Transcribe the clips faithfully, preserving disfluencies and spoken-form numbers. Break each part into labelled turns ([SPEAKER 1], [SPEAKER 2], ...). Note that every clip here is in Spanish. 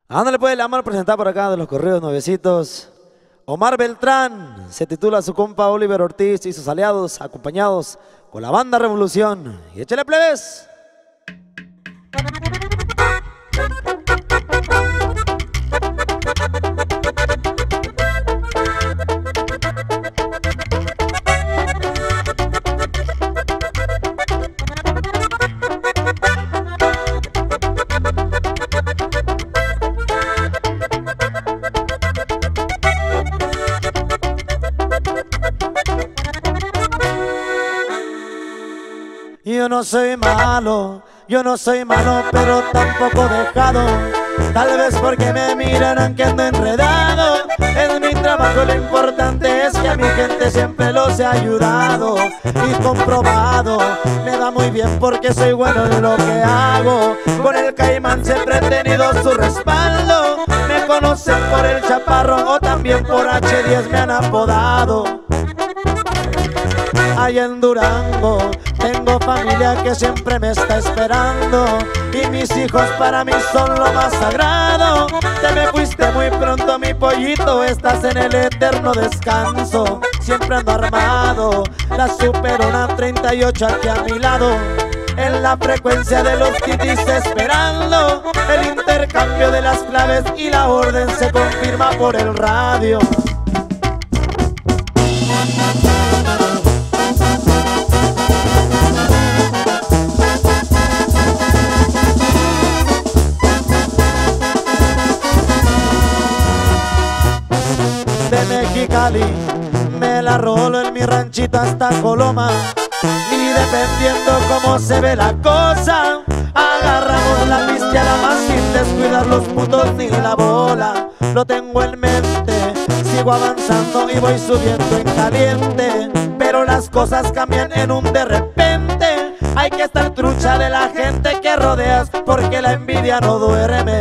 [SPEAKER 1] Ándale pues, le vamos a presentar por acá de los corridos nuevecitos. Omar Beltrán, se titula su compa Oliver Ortiz y sus aliados, acompañados con la banda Revolución. Y échale plebes. Yo no soy malo, yo no soy malo, pero tampoco dejado. Tal vez porque me miran que ando enredado. En mi trabajo lo importante es que a mi gente siempre los he ayudado y comprobado. Me da muy bien porque soy bueno en lo que hago. Con el Caimán siempre he tenido su respaldo. Me conocen por el Chaparro o también por hache diez me han apodado. Allá en Durango tengo familia que siempre me está esperando y mis hijos para mí son lo más sagrado. Te me fuiste muy pronto, mi pollito, estás en el eterno descanso. Siempre ando armado, la Superona treinta y ocho aquí a mi lado. En la frecuencia de los titis esperando el intercambio de las claves y la orden se confirma por el radio. De Mexicali me la rolo en mi ranchito hasta Coloma, y dependiendo cómo se ve la cosa agarramos la pisteada más sin descuidar los puntos ni la bola. Lo tengo en mente, sigo avanzando y voy subiendo en caliente, pero las cosas cambian en un de repente. Hay que estar trucha de la gente que rodeas porque la envidia no duerme.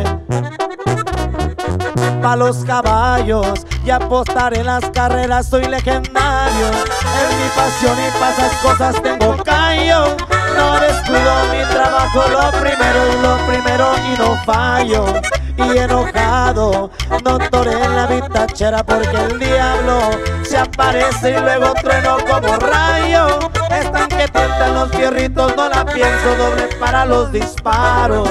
[SPEAKER 1] Pa' los caballos y apostar en las carreras soy legendario. En mi pasión y pa' esas cosas tengo callo. No descuido mi trabajo, lo primero es lo primero y no fallo. Y enojado no toré en la bitachera porque el diablo se aparece y luego trueno como rayo. Están que tientan los fierritos, no la pienso, doble para los disparos.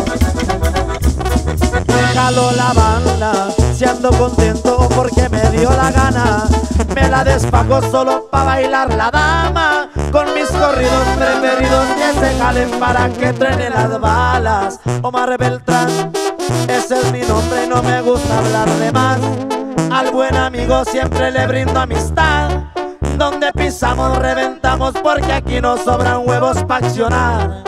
[SPEAKER 1] Jalo la banda, si ando contento o porque me dio la gana. Me la despago solo pa' bailar la dama. Con mis corridos preferidos que se jalen para que truenen las balas. Omar Beltrán, ese es mi nombre y no me gusta hablar de más. Al buen amigo siempre le brindo amistad. Donde pisamos reventamos porque aquí nos sobran huevos pa' accionar.